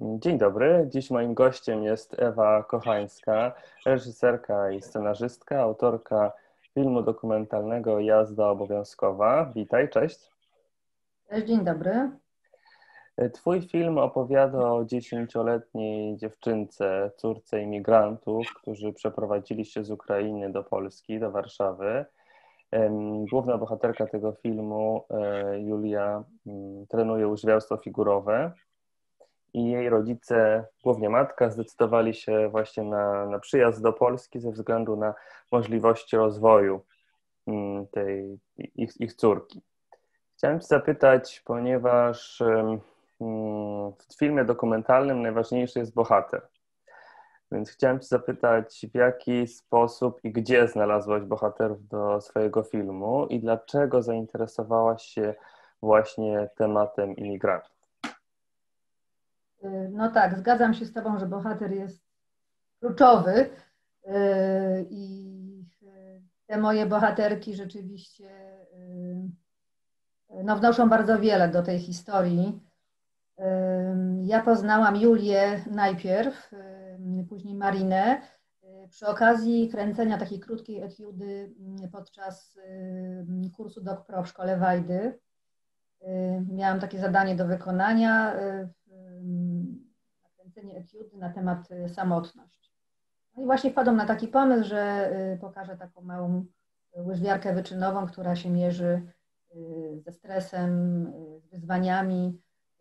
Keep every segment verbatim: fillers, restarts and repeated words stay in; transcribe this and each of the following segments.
Dzień dobry. Dziś moim gościem jest Ewa Kochańska, reżyserka i scenarzystka, autorka filmu dokumentalnego Jazda obowiązkowa. Witaj, cześć. Cześć, dzień dobry. Twój film opowiada o dziesięcioletniej dziewczynce, córce imigrantów, którzy przeprowadzili się z Ukrainy do Polski, do Warszawy. Główna bohaterka tego filmu, Julia, trenuje łyżwiarstwo figurowe. I jej rodzice, głównie matka, zdecydowali się właśnie na, na przyjazd do Polski ze względu na możliwości rozwoju tej, ich, ich córki. Chciałem Cię zapytać, ponieważ w filmie dokumentalnym najważniejszy jest bohater. Więc chciałem Cię zapytać, w jaki sposób i gdzie znalazłaś bohaterów do swojego filmu i dlaczego zainteresowałaś się właśnie tematem imigrantów? No tak, zgadzam się z Tobą, że bohater jest kluczowy i te moje bohaterki rzeczywiście no, wnoszą bardzo wiele do tej historii. Ja poznałam Julię najpierw, później Marinę, przy okazji kręcenia takiej krótkiej etiudy podczas kursu DocPro w szkole Wajdy. Miałam takie zadanie do wykonania, nakręcenie etiudy na temat samotność. No i właśnie wpadłam na taki pomysł, że pokażę taką małą łyżwiarkę wyczynową, która się mierzy ze stresem, z wyzwaniami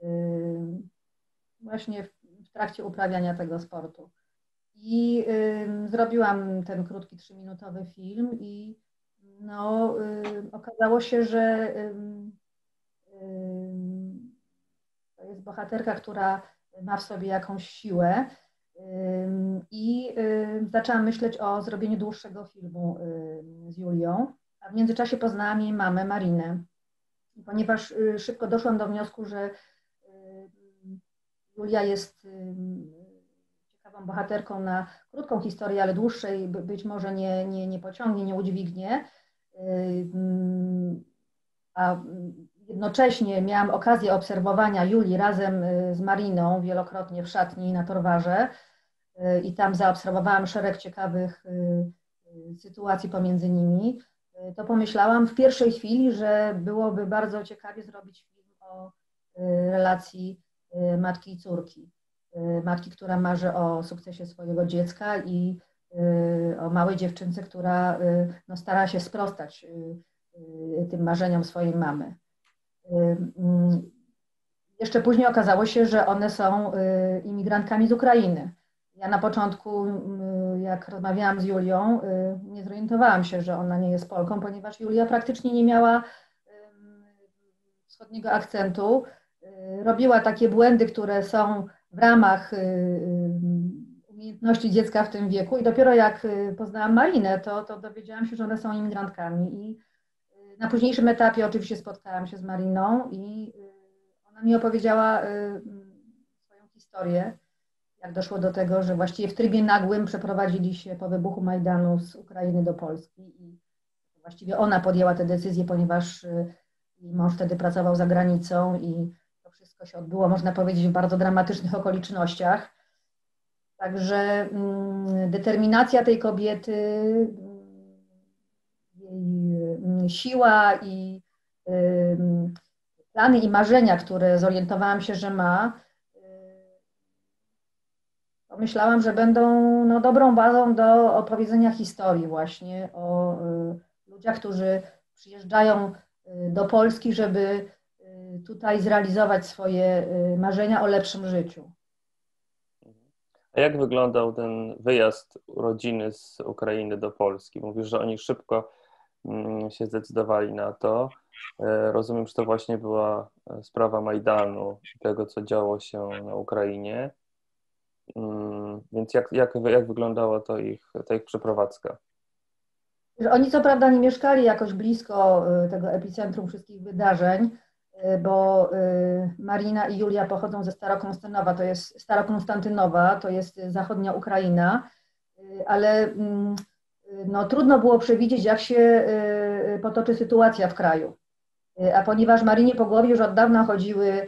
właśnie w trakcie uprawiania tego sportu. I zrobiłam ten krótki trzyminutowy film i no, okazało się, że to jest bohaterka, która ma w sobie jakąś siłę i zaczęłam myśleć o zrobieniu dłuższego filmu z Julią, a w międzyczasie poznałam jej mamę, Marinę. Ponieważ szybko doszłam do wniosku, że Julia jest ciekawą bohaterką na krótką historię, ale dłuższej być może nie, nie, nie pociągnie, nie udźwignie, a jednocześnie miałam okazję obserwowania Julii razem z Mariną wielokrotnie w szatni na Torwarze i tam zaobserwowałam szereg ciekawych sytuacji pomiędzy nimi, to pomyślałam w pierwszej chwili, że byłoby bardzo ciekawie zrobić film o relacji matki i córki. Matki, która marzy o sukcesie swojego dziecka i o małej dziewczynce, która no, stara się sprostać tym marzeniom swojej mamy. Jeszcze później okazało się, że one są imigrantkami z Ukrainy. Ja na początku, jak rozmawiałam z Julią, nie zorientowałam się, że ona nie jest Polką, ponieważ Julia praktycznie nie miała wschodniego akcentu. Robiła takie błędy, które są w ramach umiejętności dziecka w tym wieku i dopiero jak poznałam Marinę, to, to dowiedziałam się, że one są imigrantkami. I na późniejszym etapie oczywiście spotkałam się z Mariną i ona mi opowiedziała swoją historię, jak doszło do tego, że właściwie w trybie nagłym przeprowadzili się po wybuchu Majdanu z Ukrainy do Polski i właściwie ona podjęła tę decyzję, ponieważ jej mąż wtedy pracował za granicą i to wszystko się odbyło, można powiedzieć, w bardzo dramatycznych okolicznościach. Także mm, determinacja tej kobiety, jej siła i y, plany i marzenia, które zorientowałam się, że ma, pomyślałam, że będą no, dobrą bazą do opowiedzenia historii właśnie o y, ludziach, którzy przyjeżdżają y, do Polski, żeby y, tutaj zrealizować swoje y, marzenia o lepszym życiu. A jak wyglądał ten wyjazd rodziny z Ukrainy do Polski? Mówisz, że oni szybko mm, się zdecydowali na to. E, Rozumiem, że to właśnie była sprawa Majdanu, tego, co działo się na Ukrainie. Mm, Więc jak, jak, jak wyglądała to ich, ta ich przeprowadzka? Że Oni co prawda nie mieszkali jakoś blisko y, tego epicentrum wszystkich wydarzeń, y, bo y, Marina i Julia pochodzą ze Starokonstantynowa, to jest Starokonstantynowa, to jest zachodnia Ukraina, y, ale mm, y, no, trudno było przewidzieć, jak się y, potoczy sytuacja w kraju. Y, A ponieważ Marinie po głowie już od dawna chodziły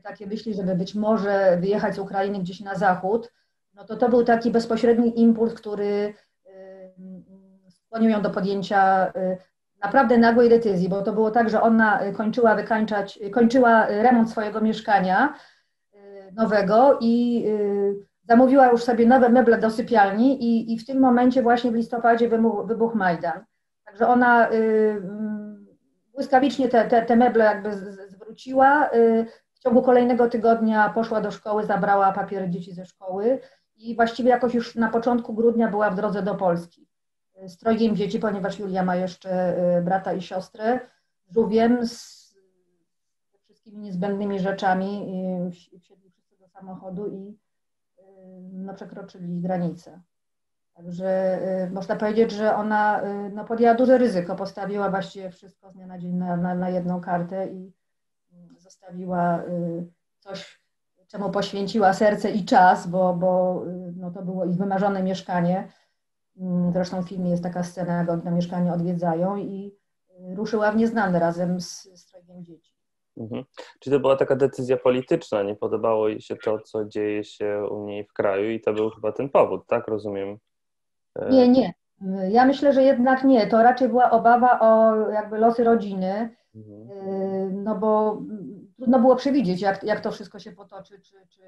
takie myśli, żeby być może wyjechać z Ukrainy gdzieś na zachód, no to to był taki bezpośredni impuls, który skłonił ją do podjęcia naprawdę nagłej decyzji, bo to było tak, że ona kończyła wykańczać, kończyła remont swojego mieszkania nowego i zamówiła już sobie nowe meble do sypialni i, i w tym momencie właśnie w listopadzie wybuchł, wybuchł Majdan. Także ona błyskawicznie te, te, te meble jakby zwróciła. W ciągu kolejnego tygodnia poszła do szkoły, zabrała papiery dzieci ze szkoły i właściwie jakoś już na początku grudnia była w drodze do Polski z trojgiem dzieci, ponieważ Julia ma jeszcze brata i siostrę, z żółwiem, z wszystkimi niezbędnymi rzeczami. Wsiedli wszyscy do samochodu i no, przekroczyli granicę. Także y, można powiedzieć, że ona y, no, podjęła duże ryzyko, postawiła właściwie wszystko z dnia na dzień na, na, na jedną kartę i y, zostawiła y, coś, czemu poświęciła serce i czas, bo, bo y, no, to było ich wymarzone mieszkanie. Y, zresztą w filmie jest taka scena, jak oni to mieszkanie odwiedzają i y, ruszyła w nieznane razem z, z trojgiem dzieci. Mhm. Czyli to była taka decyzja polityczna, nie podobało jej się to, co dzieje się u niej w kraju i to był chyba ten powód, tak? Rozumiem. Nie, nie. Ja myślę, że jednak nie. To raczej była obawa o jakby losy rodziny, mhm. no bo trudno było przewidzieć, jak, jak to wszystko się potoczy, czy, czy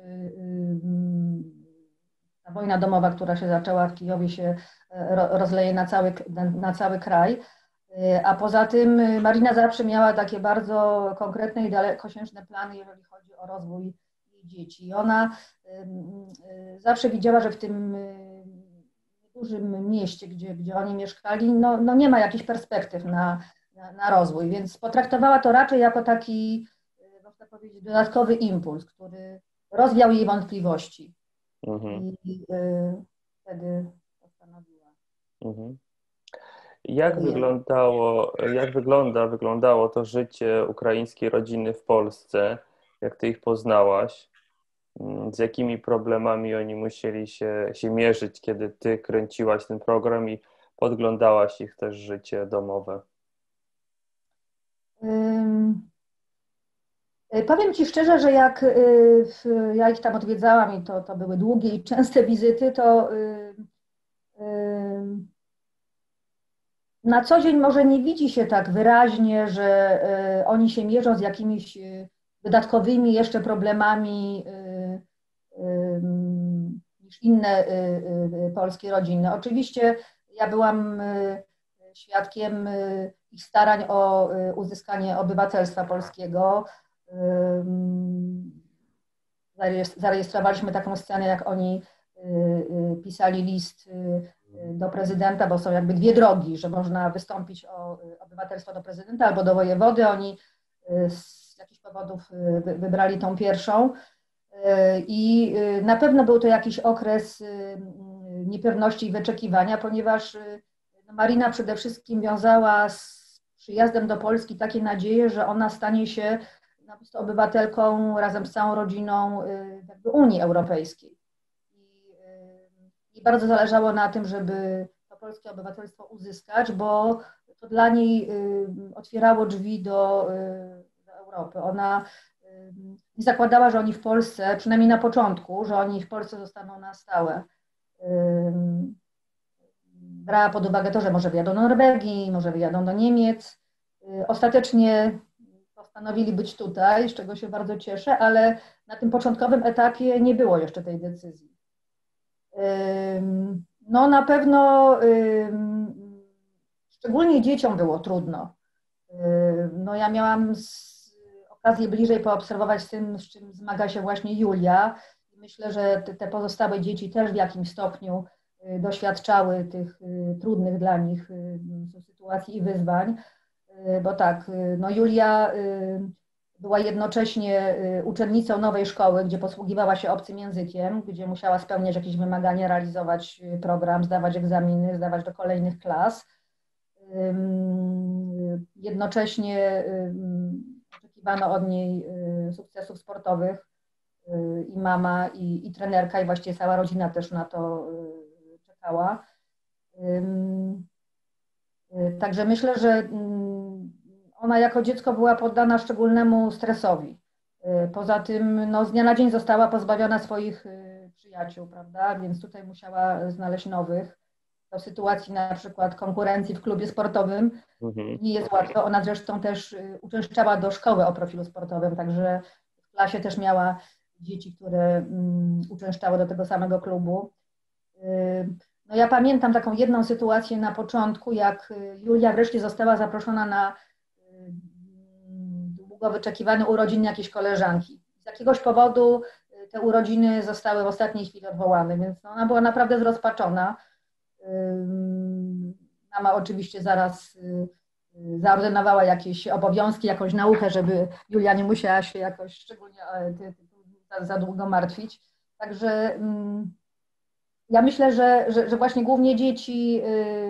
ta wojna domowa, która się zaczęła w Kijowie, się rozleje na cały, na, na cały kraj. A poza tym Marina zawsze miała takie bardzo konkretne i dalekosiężne plany, jeżeli chodzi o rozwój jej dzieci. I ona zawsze widziała, że w tym dużym mieście, gdzie, gdzie oni mieszkali, no, no nie ma jakichś perspektyw na, na, na rozwój, więc potraktowała to raczej jako taki, można powiedzieć, dodatkowy impuls, który rozwiał jej wątpliwości. Mhm. I y, wtedy postanowiła. Mhm. Jak wyglądało, jak wygląda, wyglądało to życie ukraińskiej rodziny w Polsce, jak ty ich poznałaś? Z jakimi problemami oni musieli się, się mierzyć, kiedy ty kręciłaś ten program i podglądałaś ich też życie domowe? Um, powiem ci szczerze, że jak y, ja ich tam odwiedzałam i to, to były długie i częste wizyty, to y, y, na co dzień może nie widzi się tak wyraźnie, że y, oni się mierzą z jakimiś dodatkowymi jeszcze problemami niż inne polskie rodziny. Oczywiście ja byłam świadkiem ich starań o uzyskanie obywatelstwa polskiego. Zarejestrowaliśmy taką scenę, jak oni pisali list do prezydenta, bo są jakby dwie drogi, że można wystąpić o obywatelstwo do prezydenta albo do wojewody. Oni z jakichś powodów wybrali tą pierwszą. I na pewno był to jakiś okres niepewności i wyczekiwania, ponieważ Marina przede wszystkim wiązała z przyjazdem do Polski takie nadzieje, że ona stanie się obywatelką razem z całą rodziną jakby Unii Europejskiej. I, I bardzo zależało na tym, żeby to polskie obywatelstwo uzyskać, bo to dla niej otwierało drzwi do, do Europy. Ona nie zakładała, że oni w Polsce, przynajmniej na początku, że oni w Polsce zostaną na stałe. Brała pod uwagę to, że może wyjadą do Norwegii, może wyjadą do Niemiec. Ostatecznie postanowili być tutaj, z czego się bardzo cieszę, ale na tym początkowym etapie nie było jeszcze tej decyzji. No na pewno szczególnie dzieciom było trudno. No ja miałam okazję bliżej poobserwować z tym, z czym zmaga się właśnie Julia. Myślę, że te pozostałe dzieci też w jakimś stopniu doświadczały tych trudnych dla nich sytuacji i wyzwań, bo tak, no Julia była jednocześnie uczennicą nowej szkoły, gdzie posługiwała się obcym językiem, gdzie musiała spełniać jakieś wymagania, realizować program, zdawać egzaminy, zdawać do kolejnych klas. Jednocześnie oczekiwano od niej sukcesów sportowych i mama, i, i trenerka, i właściwie cała rodzina też na to czekała. Także myślę, że ona jako dziecko była poddana szczególnemu stresowi. Poza tym no, z dnia na dzień została pozbawiona swoich przyjaciół, prawda? Więc tutaj musiała znaleźć nowych. Do sytuacji na przykład konkurencji w klubie sportowym Mhm. nie jest łatwo. Ona zresztą też uczęszczała do szkoły o profilu sportowym, także w klasie też miała dzieci, które uczęszczały do tego samego klubu. No ja pamiętam taką jedną sytuację na początku, jak Julia wreszcie została zaproszona na długo wyczekiwane urodziny jakiejś koleżanki. Z jakiegoś powodu te urodziny zostały w ostatniej chwili odwołane, więc ona była naprawdę zrozpaczona. Mama oczywiście zaraz zaordynowała jakieś obowiązki, jakąś naukę, żeby Julia nie musiała się jakoś szczególnie za długo martwić. Także ja myślę, że, że, że właśnie głównie dzieci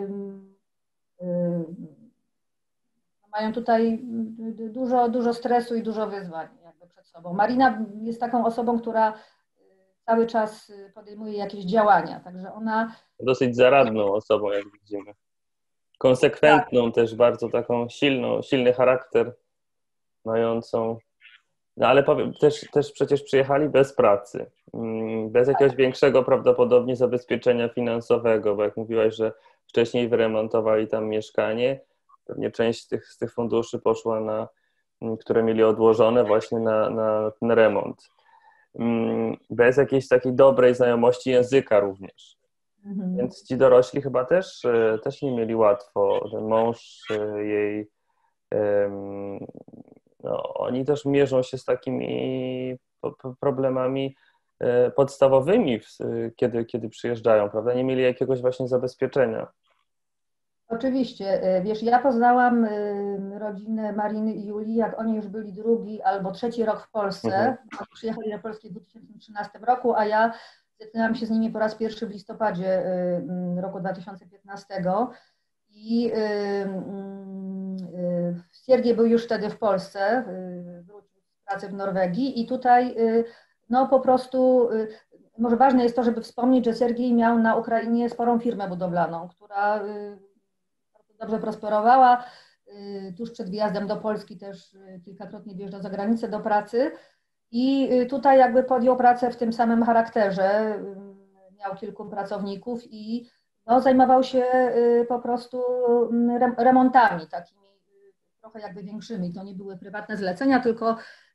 mają tutaj dużo, dużo stresu i dużo wyzwań jakby przed sobą. Marina jest taką osobą, która cały czas podejmuje jakieś działania, także ona... Dosyć zaradną osobą, jak widzimy. Konsekwentną tak. Też, bardzo taką silną, silny charakter mającą. No ale powiem, też, też przecież przyjechali bez pracy, bez jakiegoś większego prawdopodobnie zabezpieczenia finansowego, bo jak mówiłaś, że wcześniej wyremontowali tam mieszkanie, pewnie część z tych, z tych funduszy poszła na, które mieli odłożone właśnie na, na ten remont. Bez jakiejś takiej dobrej znajomości języka również. Mhm. Więc ci dorośli chyba też, też nie mieli łatwo. Ten mąż jej, no, oni też mierzą się z takimi problemami podstawowymi, kiedy, kiedy przyjeżdżają, prawda? Nie mieli jakiegoś właśnie zabezpieczenia. Oczywiście. Wiesz, ja poznałam rodzinę Mariny i Julii, jak oni już byli drugi albo trzeci rok w Polsce. Mhm. Przyjechali do Polski w dwa tysiące trzynastym roku, a ja zetknęłam się z nimi po raz pierwszy w listopadzie roku dwa tysiące piętnastego. I Siergiej był już wtedy w Polsce, wrócił z pracy w Norwegii i tutaj no po prostu, może ważne jest to, żeby wspomnieć, że Siergiej miał na Ukrainie sporą firmę budowlaną, która dobrze prosperowała. Tuż przed wyjazdem do Polski też kilkakrotnie wjeżdżał za granicę do pracy i tutaj jakby podjął pracę w tym samym charakterze. Miał kilku pracowników i no, zajmował się po prostu remontami takimi trochę jakby większymi. To nie były prywatne zlecenia, tylko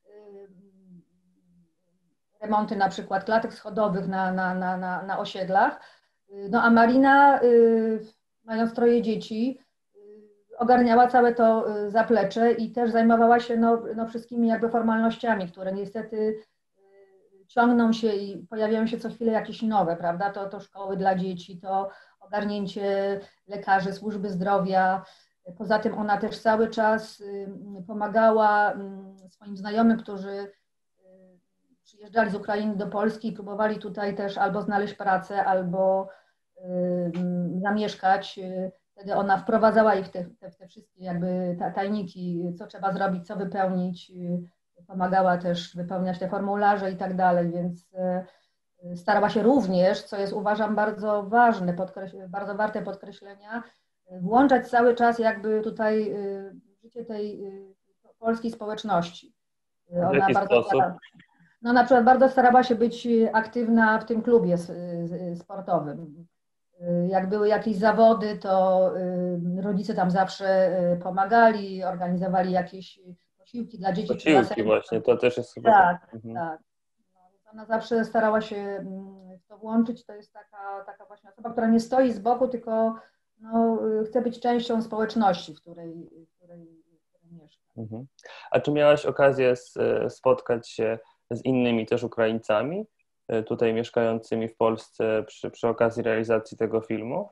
remonty na przykład klatek schodowych na, na, na, na, na osiedlach. No a Marina, mając troje dzieci, ogarniała całe to zaplecze i też zajmowała się no, no wszystkimi jakby formalnościami, które niestety ciągną się i pojawiają się co chwilę jakieś nowe, prawda? To, to szkoły dla dzieci, to ogarnięcie lekarzy, służby zdrowia. Poza tym ona też cały czas pomagała swoim znajomym, którzy przyjeżdżali z Ukrainy do Polski i próbowali tutaj też albo znaleźć pracę, albo zamieszkać. Wtedy ona wprowadzała ich w te, te, te wszystkie jakby tajniki, co trzeba zrobić, co wypełnić. Pomagała też wypełniać te formularze i tak dalej, więc starała się również, co jest uważam bardzo ważne, bardzo warte podkreślenia, włączać cały czas jakby tutaj w życie tej polskiej społeczności. Ona w jaki bardzo sposób? No na przykład bardzo starała się być aktywna w tym klubie sportowym. Jak były jakieś zawody, to rodzice tam zawsze pomagali, organizowali jakieś posiłki dla dzieci. Posiłki właśnie, to też jest chyba... Tak, mhm. tak. No, ona zawsze starała się w to włączyć. To jest taka, taka właśnie osoba, która nie stoi z boku, tylko no, chce być częścią społeczności, w której, w której, w której mieszka. Mhm. A czy miałaś okazję spotkać się z innymi też Ukraińcami, tutaj mieszkającymi w Polsce przy, przy okazji realizacji tego filmu?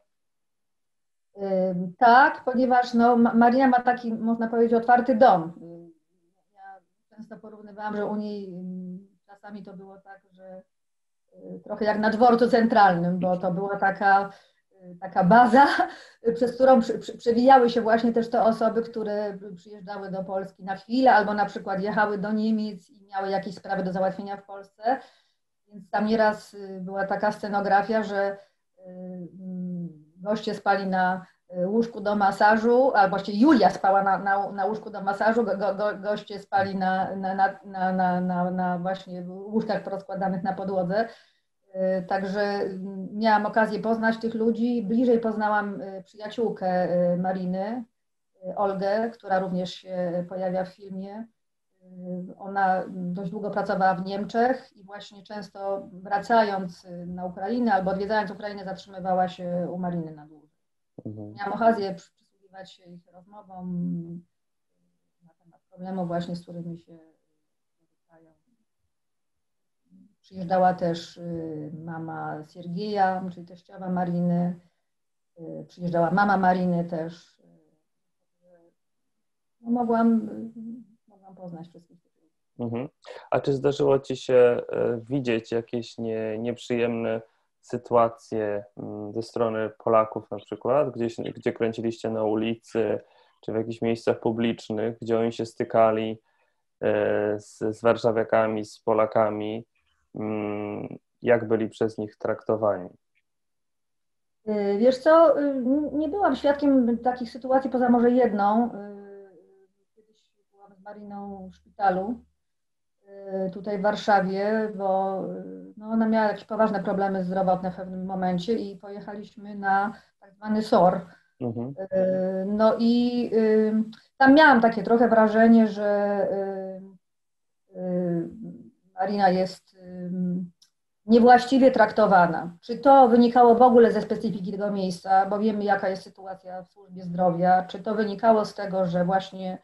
Tak, ponieważ no, Marina ma taki, można powiedzieć, otwarty dom. Ja często porównywałam, że u niej czasami to było tak, że trochę jak na dworcu centralnym, bo to była taka, taka baza, przez którą przewijały się właśnie też te osoby, które przyjeżdżały do Polski na chwilę albo na przykład jechały do Niemiec i miały jakieś sprawy do załatwienia w Polsce. Więc tam nieraz była taka scenografia, że goście spali na łóżku do masażu, albo właściwie Julia spała na, na, na łóżku do masażu, go, go, goście spali na, na, na, na, na, na właśnie łóżkach porozkładanych na podłodze. Także miałam okazję poznać tych ludzi. Bliżej poznałam przyjaciółkę Mariny, Olgę, która również się pojawia w filmie. Ona dość długo pracowała w Niemczech i właśnie często wracając na Ukrainę albo odwiedzając Ukrainę zatrzymywała się u Mariny na dłużej. Mhm. Miałam okazję przysłuchiwać się ich rozmowom na temat problemów właśnie, z którymi się spotykają. Przyjeżdżała też mama Siergieja, czyli teściowa Mariny. Przyjeżdżała mama Mariny też. No, mogłam, mogłam poznać wszystkich. Mhm. A czy zdarzyło Ci się widzieć jakieś nie, nieprzyjemne sytuacje ze strony Polaków na przykład, gdzieś, gdzie kręciliście na ulicy, czy w jakichś miejscach publicznych, gdzie oni się stykali z, z warszawiakami, z Polakami, jak byli przez nich traktowani? Wiesz co, nie byłam świadkiem takich sytuacji, poza może jedną. Kiedyś byłam z Mariną w szpitalu tutaj w Warszawie, bo no, ona miała jakieś poważne problemy zdrowotne w pewnym momencie i pojechaliśmy na tak zwany S O R. Mhm. No i tam miałam takie trochę wrażenie, że Marina jest niewłaściwie traktowana. Czy to wynikało w ogóle ze specyfiki tego miejsca, bo wiemy, jaka jest sytuacja w służbie zdrowia, czy to wynikało z tego, że właśnie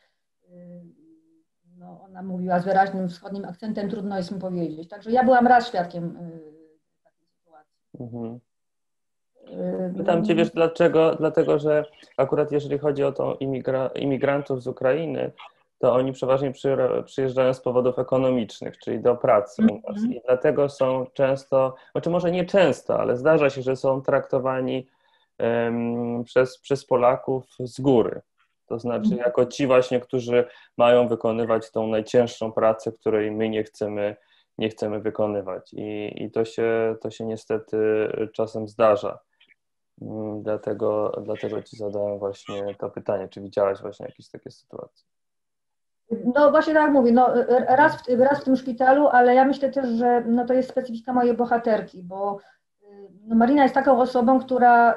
no, ona mówiła z wyraźnym wschodnim akcentem, trudno jest mi powiedzieć. Także ja byłam raz świadkiem takiej sytuacji. Mhm. Pytam Cię, wiesz dlaczego? Dlatego, że akurat jeżeli chodzi o to imigra imigrantów z Ukrainy, to oni przeważnie przyjeżdżają z powodów ekonomicznych, czyli do pracy u nas. I dlatego są często, znaczy może nie często, ale zdarza się, że są traktowani um, przez, przez Polaków z góry. To znaczy jako ci właśnie, którzy mają wykonywać tą najcięższą pracę, której my nie chcemy, nie chcemy wykonywać. I, i to się, to się niestety czasem zdarza. Dlatego, dlatego Ci zadałem właśnie to pytanie, czy widziałaś właśnie jakieś takie sytuacje? No właśnie tak jak mówię, no, raz, w, raz w tym szpitalu, ale ja myślę też, że no, to jest specyfika mojej bohaterki, bo no, Marina jest taką osobą, która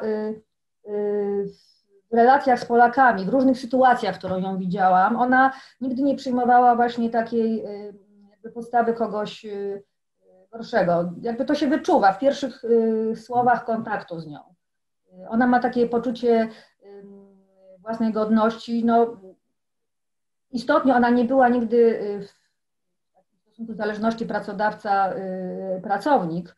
w relacjach z Polakami, w różnych sytuacjach, którą ją widziałam, ona nigdy nie przyjmowała właśnie takiej jakby postawy kogoś gorszego. Jakby to się wyczuwa w pierwszych słowach kontaktu z nią. Ona ma takie poczucie własnej godności. No, istotnie ona nie była nigdy w stosunku zależności pracodawca-pracownik.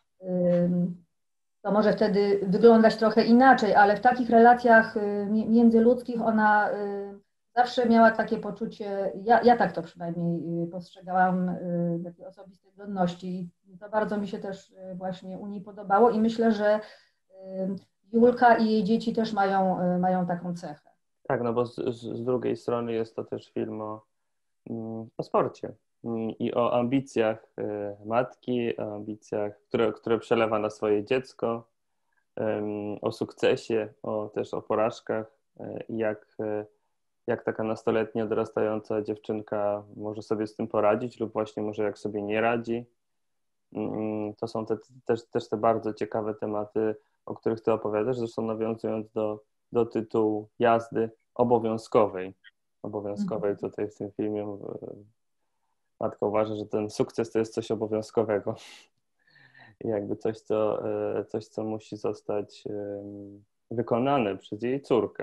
To może wtedy wyglądać trochę inaczej, ale w takich relacjach międzyludzkich ona zawsze miała takie poczucie, ja, ja tak to przynajmniej postrzegałam, takiej osobistej godności. I to bardzo mi się też właśnie u niej podobało i myślę, że Julka i jej dzieci też mają, mają taką cechę. Tak, no bo z, z drugiej strony jest to też film o, o sporcie i o ambicjach matki, o ambicjach, które, które przelewa na swoje dziecko, o sukcesie, o, też o porażkach, jak, jak taka nastoletnia, dorastająca dziewczynka może sobie z tym poradzić lub właśnie może jak sobie nie radzi. To są te, też, też te bardzo ciekawe tematy, o których Ty opowiadasz, zresztą nawiązując do, do tytułu jazdy obowiązkowej. Obowiązkowej tutaj w tym filmie matka uważa, że ten sukces to jest coś obowiązkowego. I jakby coś, co, coś, co musi zostać wykonane przez jej córkę.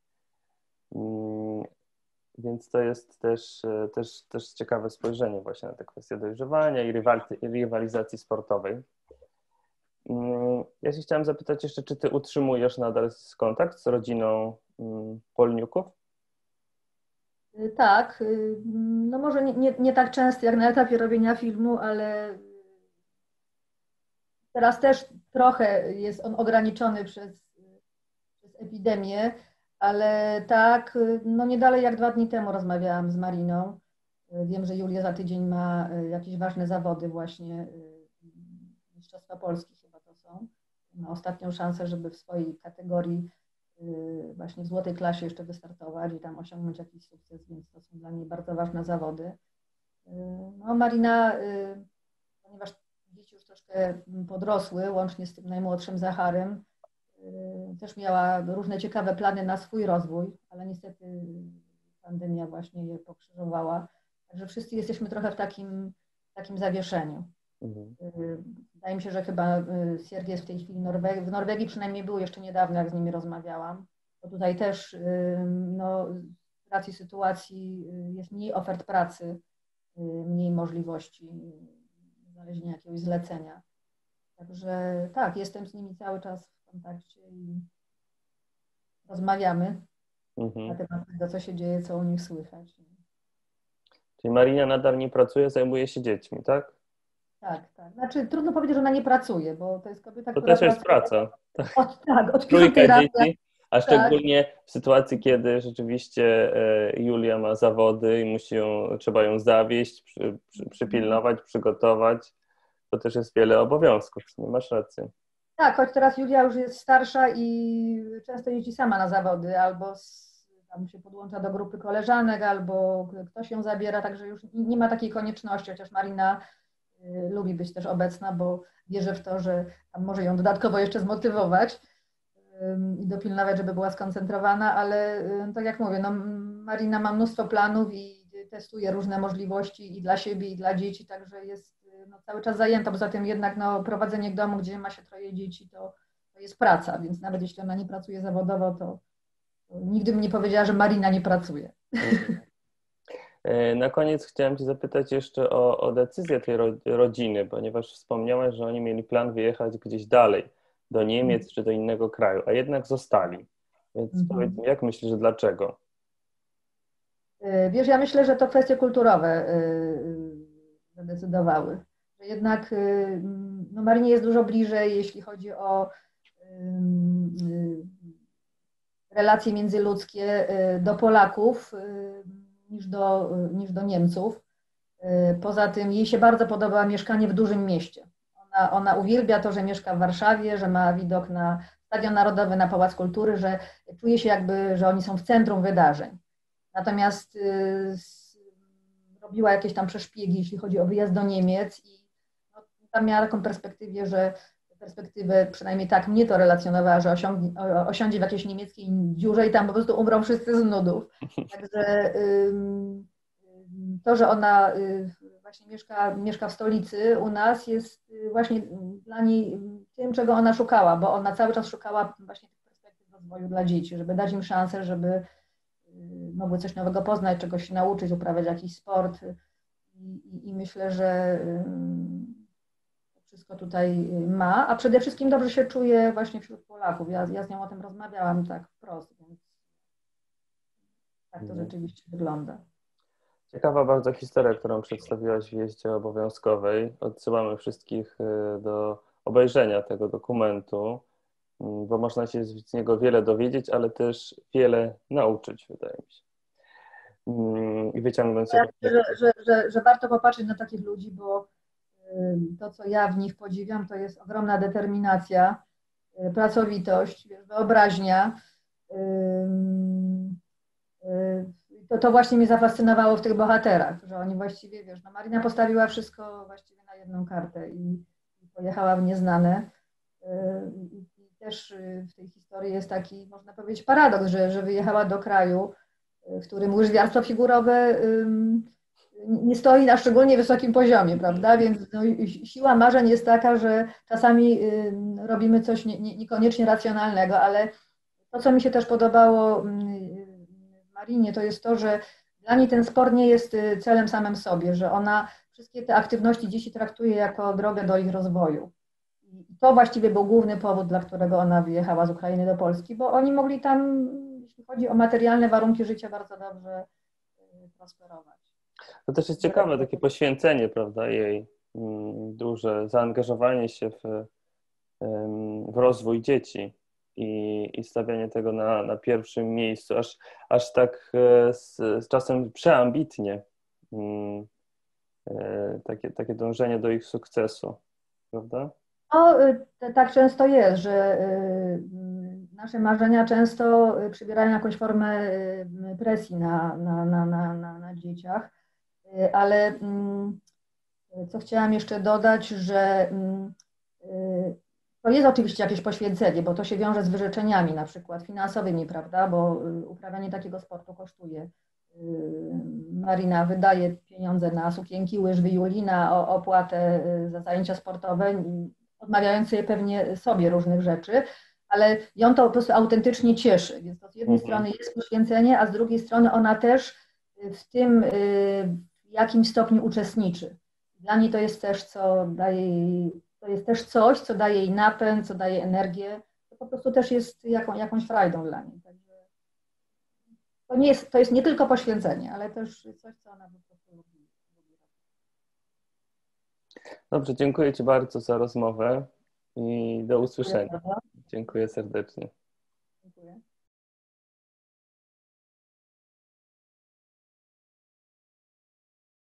Więc to jest też, też, też ciekawe spojrzenie właśnie na tę kwestię dojrzewania i rywalizacji sportowej. Ja się chciałam zapytać jeszcze, czy Ty utrzymujesz nadal kontakt z rodziną Polniuków? Tak, no może nie, nie, nie tak często jak na etapie robienia filmu, ale teraz też trochę jest on ograniczony przez, przez epidemię, ale tak, no nie dalej jak dwa dni temu rozmawiałam z Mariną. Wiem, że Julia za tydzień ma jakieś ważne zawody właśnie, Mistrzostwa Polski chyba to są. Ma ostatnią szansę, żeby w swojej kategorii właśnie w złotej klasie jeszcze wystartować i tam osiągnąć jakiś sukces, więc to są dla niej bardzo ważne zawody. No Marina, ponieważ dzieci już troszkę podrosły, łącznie z tym najmłodszym Zacharym, też miała różne ciekawe plany na swój rozwój, ale niestety pandemia właśnie je pokrzyżowała. Także wszyscy jesteśmy trochę w takim, takim zawieszeniu. Mhm. Wydaje mi się, że chyba Siergiej jest w tej chwili Norwegii. W Norwegii przynajmniej był jeszcze niedawno, jak z nimi rozmawiałam. Bo tutaj też no, z racji sytuacji jest mniej ofert pracy, mniej możliwości znalezienia jakiegoś zlecenia. Także tak, jestem z nimi cały czas w kontakcie i rozmawiamy mhm. na temat tego, co się dzieje, co u nich słychać. Czyli Marina nadal nie pracuje, zajmuje się dziećmi, tak? Tak, tak. Znaczy trudno powiedzieć, że ona nie pracuje, bo to jest kobieta, to która też jest pracuje praca. Tak, od, tak, od Trójka rano. dzieci, a szczególnie tak. w sytuacji, kiedy rzeczywiście Julia ma zawody i musi ją, trzeba ją zawieźć, przy, przy, przypilnować, przygotować, to też jest wiele obowiązków, nie masz racji. Tak, choć teraz Julia już jest starsza i często jeździ sama na zawody, albo z, tam się podłącza do grupy koleżanek, albo ktoś ją zabiera, także już nie ma takiej konieczności, chociaż Marina y, lubi być też obecna, bo wierzy w to, że tam może ją dodatkowo jeszcze zmotywować y, i dopilnować, żeby była skoncentrowana, ale y, tak jak mówię, no, Marina ma mnóstwo planów i testuje różne możliwości i dla siebie, i dla dzieci, także jest no, cały czas zajęta. Poza tym jednak no, prowadzenie domu, gdzie ma się troje dzieci, to, to jest praca, więc nawet jeśli ona nie pracuje zawodowo, to, to nigdy bym nie powiedziała, że Marina nie pracuje. Na koniec chciałam Cię zapytać jeszcze o, o decyzję tej ro, rodziny, ponieważ wspomniałaś, że oni mieli plan wyjechać gdzieś dalej, do Niemiec mm. czy do innego kraju, a jednak zostali. Więc mm-hmm. powiedz mi, jak myślisz, że dlaczego? Wiesz, ja myślę, że to kwestie kulturowe zadecydowały. Że jednak no, Marinie jest dużo bliżej, jeśli chodzi o relacje międzyludzkie do Polaków niż do, niż do Niemców. Poza tym jej się bardzo podoba mieszkanie w dużym mieście. Ona, ona uwielbia to, że mieszka w Warszawie, że ma widok na Stadion Narodowy, na Pałac Kultury, że czuje się jakby, że oni są w centrum wydarzeń. Natomiast y, robiła jakieś tam przeszpiegi, jeśli chodzi o wyjazd do Niemiec i no, tam miała taką perspektywę, że perspektywę, przynajmniej tak mnie to relacjonowała, że osiągnie, osiądzie w jakiejś niemieckiej dziurze i tam po prostu umrą wszyscy z nudów. Także y, to, że ona y, właśnie mieszka, mieszka w stolicy u nas jest y, właśnie dla niej tym, czego ona szukała, bo ona cały czas szukała właśnie tych perspektyw rozwoju dla dzieci, żeby dać im szansę, żeby mogły coś nowego poznać, czegoś się nauczyć, uprawiać jakiś sport i, i, i myślę, że to wszystko tutaj ma, a przede wszystkim dobrze się czuje właśnie wśród Polaków. Ja, ja z nią o tym rozmawiałam tak wprost, więc tak to mhm. rzeczywiście wygląda. Ciekawa bardzo historia, którą przedstawiłaś w jeździe obowiązkowej. Odsyłamy wszystkich do obejrzenia tego dokumentu, bo można się z niego wiele dowiedzieć, ale też wiele nauczyć, wydaje mi się. I wyciągnąć... Ja myślę, że, że, że, że warto popatrzeć na takich ludzi, bo to, co ja w nich podziwiam, to jest ogromna determinacja, pracowitość, wyobraźnia. To, to właśnie mnie zafascynowało w tych bohaterach, że oni właściwie, wiesz, no Marina postawiła wszystko właściwie na jedną kartę i, i pojechała w nieznane. Też w tej historii jest taki, można powiedzieć, paradoks, że, że wyjechała do kraju, w którym łyżwiarstwo figurowe nie stoi na szczególnie wysokim poziomie, prawda? Więc no, siła marzeń jest taka, że czasami robimy coś nie, nie, niekoniecznie racjonalnego, ale to, co mi się też podobało w Marinie, to jest to, że dla niej ten sport nie jest celem samym sobie, że ona wszystkie te aktywności dzieci traktuje jako drogę do ich rozwoju. I to właściwie był główny powód, dla którego ona wyjechała z Ukrainy do Polski, bo oni mogli tam, jeśli chodzi o materialne warunki życia, bardzo dobrze prosperować. To też jest ciekawe, takie poświęcenie, prawda, jej, duże zaangażowanie się w, w rozwój dzieci i, i stawianie tego na, na pierwszym miejscu, aż, aż tak z, z czasem przeambitnie, takie, takie dążenie do ich sukcesu, prawda? No, tak często jest, że nasze marzenia często przybierają jakąś formę presji na, na, na, na, na, na dzieciach, ale co chciałam jeszcze dodać, że to jest oczywiście jakieś poświęcenie, bo to się wiąże z wyrzeczeniami na przykład finansowymi, prawda, bo uprawianie takiego sportu kosztuje. Marina wydaje pieniądze na sukienki, łyżwy Julina, o opłatę za zajęcia sportowe, odmawiając sobie pewnie sobie różnych rzeczy, ale ją to po prostu autentycznie cieszy. Więc to z jednej mhm. strony jest poświęcenie, a z drugiej strony ona też w tym, w jakim stopniu uczestniczy. Dla niej to jest też, co daje jej, to jest też coś, co daje jej napęd, co daje energię. To po prostu też jest jaką, jakąś frajdą dla niej. Także to, nie jest, to jest nie tylko poświęcenie, ale też coś, co ona po prostu lubi. Dobrze, dziękuję Ci bardzo za rozmowę i do usłyszenia. Dziękuję serdecznie. Dziękuję.